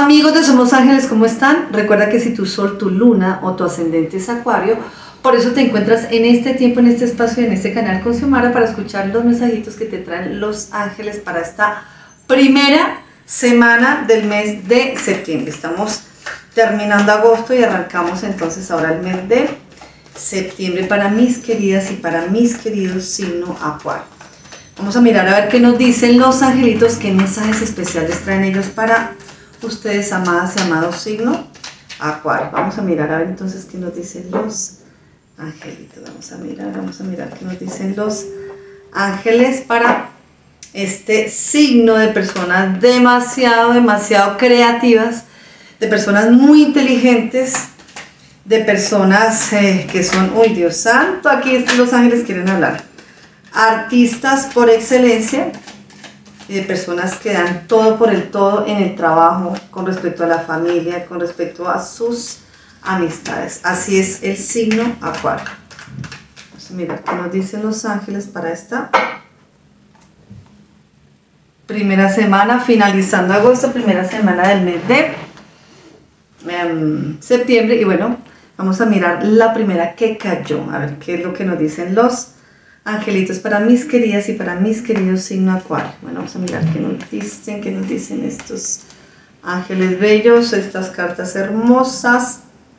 Amigos de Somos Ángeles, ¿cómo están? Recuerda que si tu sol, tu luna o tu ascendente es Acuario, por eso te encuentras en este tiempo, en este espacio, en este canal con Xiomara para escuchar los mensajitos que te traen los ángeles para esta primera semana del mes de septiembre. Estamos terminando agosto y arrancamos entonces ahora el mes de septiembre para mis queridas y para mis queridos signo Acuario. Vamos a mirar a ver qué nos dicen los angelitos, qué mensajes especiales traen ellos para ustedes, amadas y amados signo Acuario. Vamos a mirar a ver entonces qué nos dicen los angelitos. Vamos a mirar qué nos dicen los ángeles para este signo de personas demasiado creativas, de personas muy inteligentes, de personas que son, uy Dios santo, aquí los ángeles quieren hablar, artistas por excelencia, y de personas que dan todo por el todo en el trabajo, con respecto a la familia, con respecto a sus amistades. Así es el signo Acuario. Vamos a mirar qué nos dicen los ángeles para esta primera semana, finalizando agosto, primera semana del mes de septiembre. Y bueno, vamos a mirar la primera que cayó, a ver qué es lo que nos dicen los angelitos para mis queridas y para mis queridos signo Acuario. Bueno, vamos a mirar qué nos dicen estos ángeles bellos, estas cartas hermosas.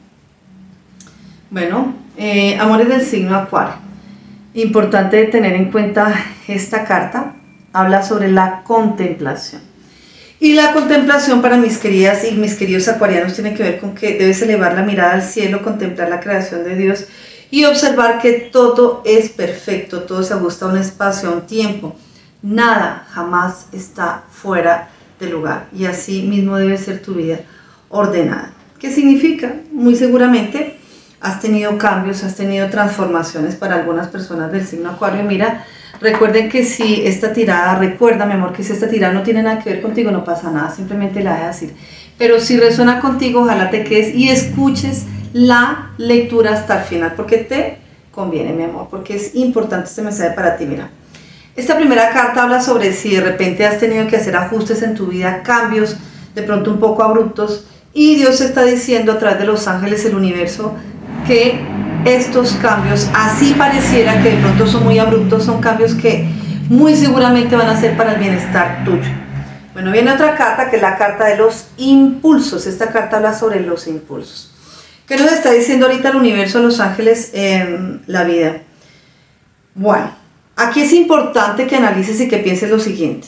Bueno, amores del signo Acuario, importante tener en cuenta esta carta, habla sobre la contemplación. Y la contemplación para mis queridas y mis queridos acuarianos tiene que ver con que debes elevar la mirada al cielo, contemplar la creación de Dios y observar que todo es perfecto, todo se ajusta a un espacio, a un tiempo. Nada jamás está fuera de lugar y así mismo debe ser tu vida ordenada. ¿Qué significa? Muy seguramente has tenido cambios, has tenido transformaciones para algunas personas del signo Acuario. Mira, recuerden que si esta tirada, recuerda mi amor, que si esta tirada no tiene nada que ver contigo, no pasa nada, simplemente la dejas ir. Pero si resuena contigo, ojalá te quedes y escuches la lectura hasta el final, porque te conviene, mi amor, porque es importante este mensaje para ti. Mira, esta primera carta habla sobre si de repente has tenido que hacer ajustes en tu vida, cambios de pronto un poco abruptos, y Dios está diciendo a través de los ángeles, el universo, que estos cambios, así pareciera que de pronto son muy abruptos, son cambios que muy seguramente van a ser para el bienestar tuyo. Bueno, viene otra carta que es la carta de los impulsos. Esta carta habla sobre los impulsos. ¿Qué nos está diciendo ahorita el universo, los ángeles en la vida? Bueno, aquí es importante que analices y que pienses lo siguiente.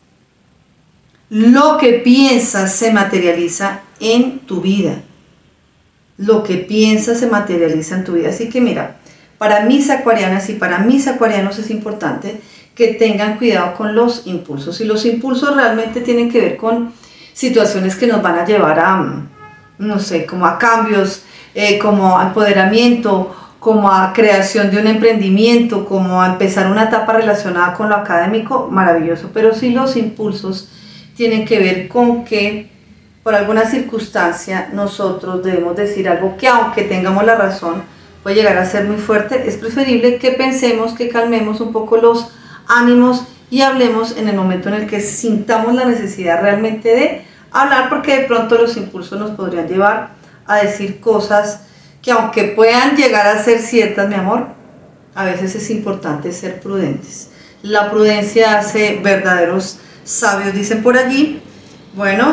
Lo que piensas se materializa en tu vida. Lo que piensas se materializa en tu vida. Así que mira, para mis acuarianas y para mis acuarianos es importante que tengan cuidado con los impulsos. Y los impulsos realmente tienen que ver con situaciones que nos van a llevar a, no sé, como a cambios, como a empoderamiento, como a creación de un emprendimiento, como a empezar una etapa relacionada con lo académico, maravilloso. Pero sí, los impulsos tienen que ver con que por alguna circunstancia nosotros debemos decir algo que, aunque tengamos la razón, puede llegar a ser muy fuerte. Es preferible que pensemos, que calmemos un poco los ánimos y hablemos en el momento en el que sintamos la necesidad realmente de hablar, porque de pronto los impulsos nos podrían llevar a decir cosas que, aunque puedan llegar a ser ciertas, mi amor, a veces es importante ser prudentes. La prudencia hace verdaderos sabios, dicen por allí. Bueno,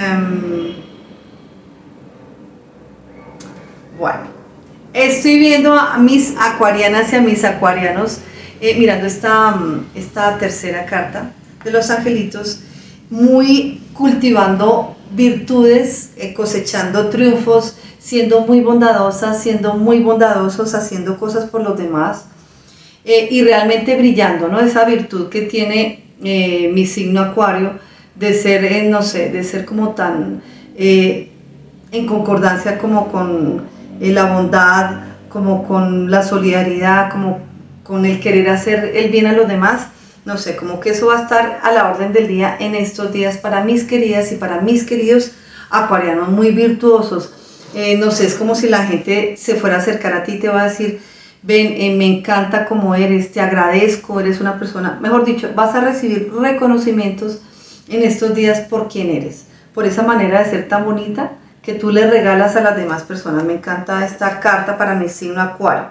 estoy viendo a mis acuarianas y a mis acuarianos mirando esta tercera carta de los angelitos, muy cultivando virtudes, cosechando triunfos, siendo muy bondadosas, siendo muy bondadosos, haciendo cosas por los demás y realmente brillando, ¿no? Esa virtud que tiene mi signo Acuario, de ser, no sé, de ser como tan en concordancia como con la bondad, como con la solidaridad, como con el querer hacer el bien a los demás. No sé, como que eso va a estar a la orden del día en estos días para mis queridas y para mis queridos acuarianos, muy virtuosos. No sé, es como si la gente se fuera a acercar a ti y te va a decir, ven, me encanta como eres, te agradezco, eres una persona, mejor dicho, vas a recibir reconocimientos en estos días por quién eres, por esa manera de ser tan bonita que tú le regalas a las demás personas. Me encanta esta carta para mi signo Acuario.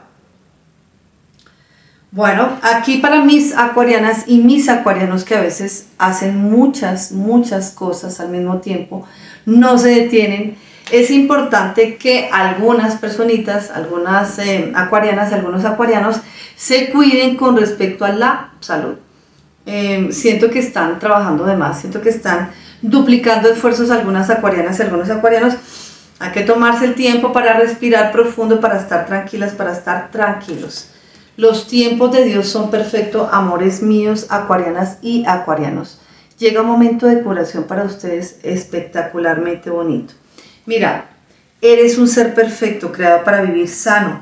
Bueno, aquí para mis acuarianas y mis acuarianos que a veces hacen muchas cosas al mismo tiempo, no se detienen, es importante que algunas personitas, algunas acuarianas, algunos acuarianos se cuiden con respecto a la salud. Siento que están trabajando de más, siento que están duplicando esfuerzos algunas acuarianas y algunos acuarianos. Hay que tomarse el tiempo para respirar profundo, para estar tranquilas, para estar tranquilos. Los tiempos de Dios son perfectos, amores míos, acuarianas y acuarianos. Llega un momento de curación para ustedes espectacularmente bonito. Mira, eres un ser perfecto, creado para vivir sano.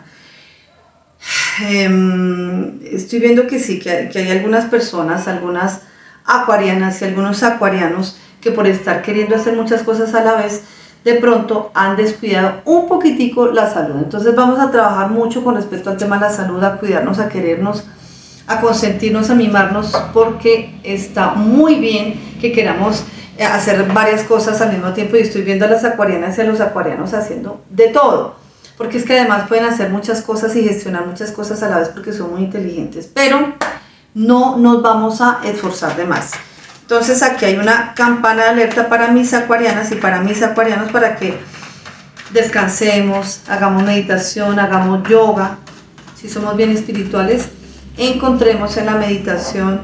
Estoy viendo que sí, que hay algunas personas, algunas acuarianas y algunos acuarianos que por estar queriendo hacer muchas cosas a la vez, de pronto han descuidado un poquitico la salud. Entonces vamos a trabajar mucho con respecto al tema de la salud, a cuidarnos, a querernos, a consentirnos, a mimarnos, porque está muy bien que queramos hacer varias cosas al mismo tiempo. Y estoy viendo a las acuarianas y a los acuarianos haciendo de todo, porque es que además pueden hacer muchas cosas y gestionar muchas cosas a la vez porque son muy inteligentes, pero no nos vamos a esforzar de más. Entonces aquí hay una campana de alerta para mis acuarianas y para mis acuarianos, para que descansemos, hagamos meditación, hagamos yoga. Si somos bien espirituales, encontremos en la meditación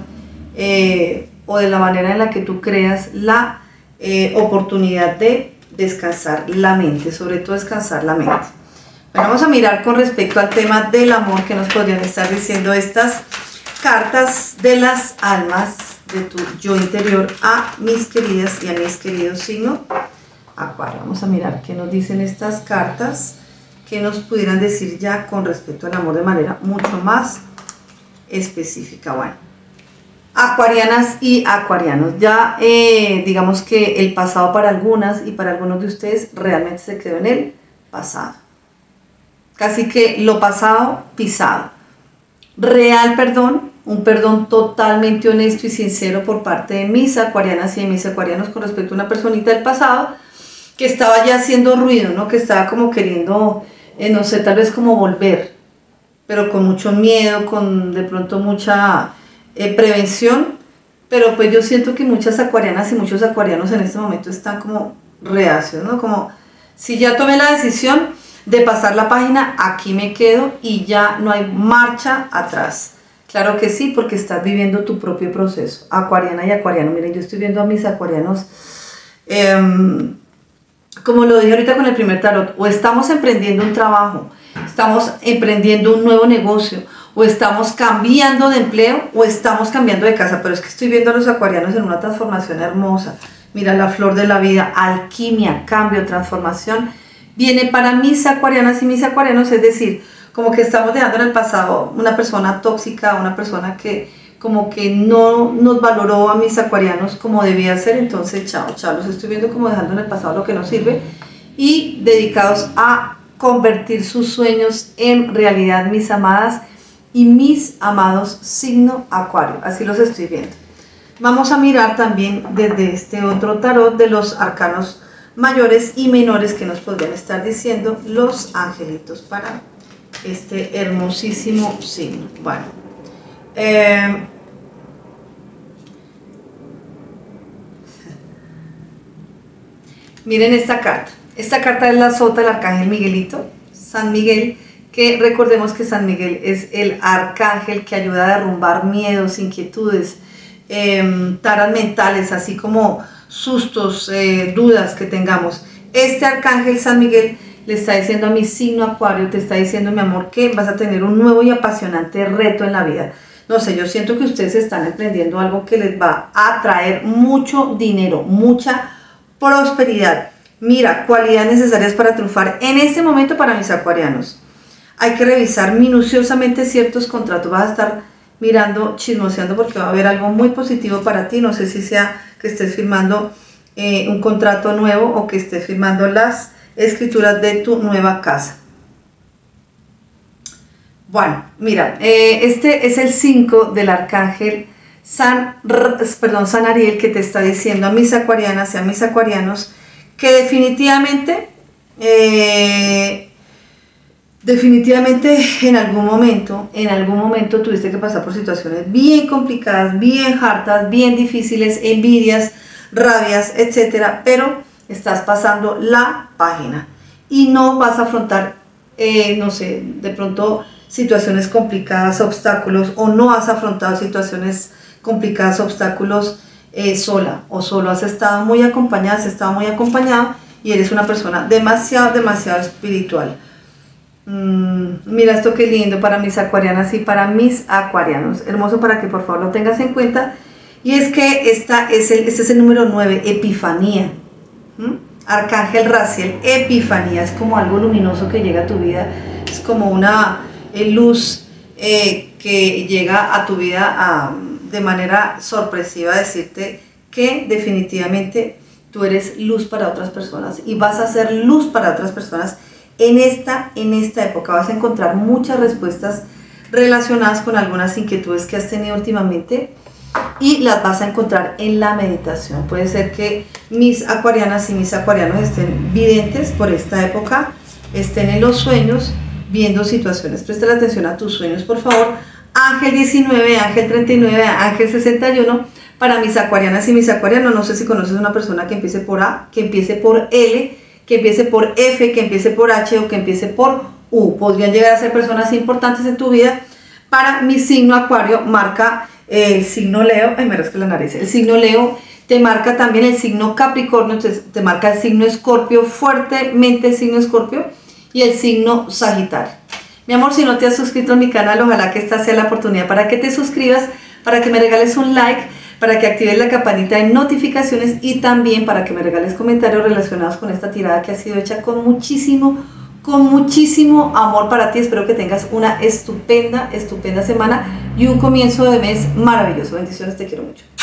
o de la manera en la que tú creas la oportunidad de descansar la mente, sobre todo descansar la mente. Bueno, vamos a mirar con respecto al tema del amor, que nos podrían estar diciendo estas cartas de las almas de tu yo interior a mis queridas y a mis queridos signos Acuario. Vamos a mirar qué nos dicen estas cartas, qué nos pudieran decir ya con respecto al amor de manera mucho más específica. Bueno, acuarianas y acuarianos, ya digamos que el pasado para algunas y para algunos de ustedes realmente se quedó en el pasado. Casi que lo pasado pisado. Real perdón, un perdón totalmente honesto y sincero por parte de mis acuarianas y de mis acuarianos con respecto a una personita del pasado que estaba ya haciendo ruido, ¿no? Que estaba como queriendo, no sé, tal vez como volver, pero con mucho miedo, con de pronto mucha prevención, pero pues yo siento que muchas acuarianas y muchos acuarianos en este momento están como reacios, ¿no? Como si ya tomé la decisión de pasar la página, aquí me quedo y ya no hay marcha atrás. Claro que sí, porque estás viviendo tu propio proceso. Acuariana y acuariano, miren, yo estoy viendo a mis acuarianos, como lo dije ahorita con el primer tarot, o estamos emprendiendo un trabajo, estamos emprendiendo un nuevo negocio, o estamos cambiando de empleo, o estamos cambiando de casa, pero es que estoy viendo a los acuarianos en una transformación hermosa. Mira, la flor de la vida, alquimia, cambio, transformación, viene para mis acuarianas y mis acuarianos, es decir, como que estamos dejando en el pasado una persona tóxica, una persona que como que no nos valoró a mis acuarianos como debía ser. Entonces chao, los estoy viendo como dejando en el pasado lo que nos sirve y dedicados a convertir sus sueños en realidad, mis amadas y mis amados signo Acuario, así los estoy viendo. Vamos a mirar también desde este otro tarot de los arcanos mayores y menores que nos podrían estar diciendo los angelitos para este hermosísimo signo. Bueno, miren esta carta. Esta carta es la sota del arcángel Miguelito, San Miguel, que recordemos que San Miguel es el arcángel que ayuda a derrumbar miedos, inquietudes, taras mentales, así como sustos, dudas que tengamos. Este arcángel San Miguel le está diciendo a mi signo Acuario, te está diciendo, mi amor, que vas a tener un nuevo y apasionante reto en la vida. No sé, yo siento que ustedes están emprendiendo algo que les va a traer mucho dinero, mucha prosperidad. Mira, cualidades necesarias para triunfar en este momento para mis acuarianos. Hay que revisar minuciosamente ciertos contratos. Vas a estar mirando, chismoseando, porque va a haber algo muy positivo para ti. No sé si sea que estés firmando un contrato nuevo o que estés firmando las escrituras de tu nueva casa. Bueno, mira, este es el 5 del arcángel San Ariel, que te está diciendo a mis acuarianas y a mis acuarianos que definitivamente en algún momento tuviste que pasar por situaciones bien complicadas, bien hartas, bien difíciles, envidias, rabias, etcétera, pero estás pasando la página y no vas a afrontar, no sé, de pronto situaciones complicadas, obstáculos, o no has afrontado situaciones complicadas, obstáculos sola o solo. Has estado muy acompañada, has estado muy acompañado y eres una persona demasiado espiritual. Mira esto qué lindo para mis acuarianas y para mis acuarianos, hermoso, para que por favor lo tengas en cuenta. Y es que este es el número 9, Epifanía. Arcángel Raziel, Epifanía, es como algo luminoso que llega a tu vida, es como una luz que llega a tu vida de manera sorpresiva, a decirte que definitivamente tú eres luz para otras personas y vas a ser luz para otras personas en esta época. Vas a encontrar muchas respuestas relacionadas con algunas inquietudes que has tenido últimamente y las vas a encontrar en la meditación. Puede ser que mis acuarianas y mis acuarianos estén videntes por esta época, estén en los sueños viendo situaciones. Presta la atención a tus sueños, por favor. Ángel 19, Ángel 39, Ángel 61, para mis acuarianas y mis acuarianos. No sé si conoces una persona que empiece por A, que empiece por L, que empiece por F, que empiece por H o que empiece por U. Podrían llegar a ser personas importantes en tu vida. Para mi signo Acuario marca el signo Leo, me rasca la nariz, el signo Leo, te marca también el signo Capricornio, te marca el signo Escorpio, fuertemente el signo Escorpio, y el signo Sagitario. Mi amor, si no te has suscrito a mi canal, ojalá que esta sea la oportunidad para que te suscribas, para que me regales un like, para que actives la campanita de notificaciones y también para que me regales comentarios relacionados con esta tirada que ha sido hecha con muchísimo amor para ti. Espero que tengas una estupenda semana y un comienzo de mes maravilloso. Bendiciones, te quiero mucho.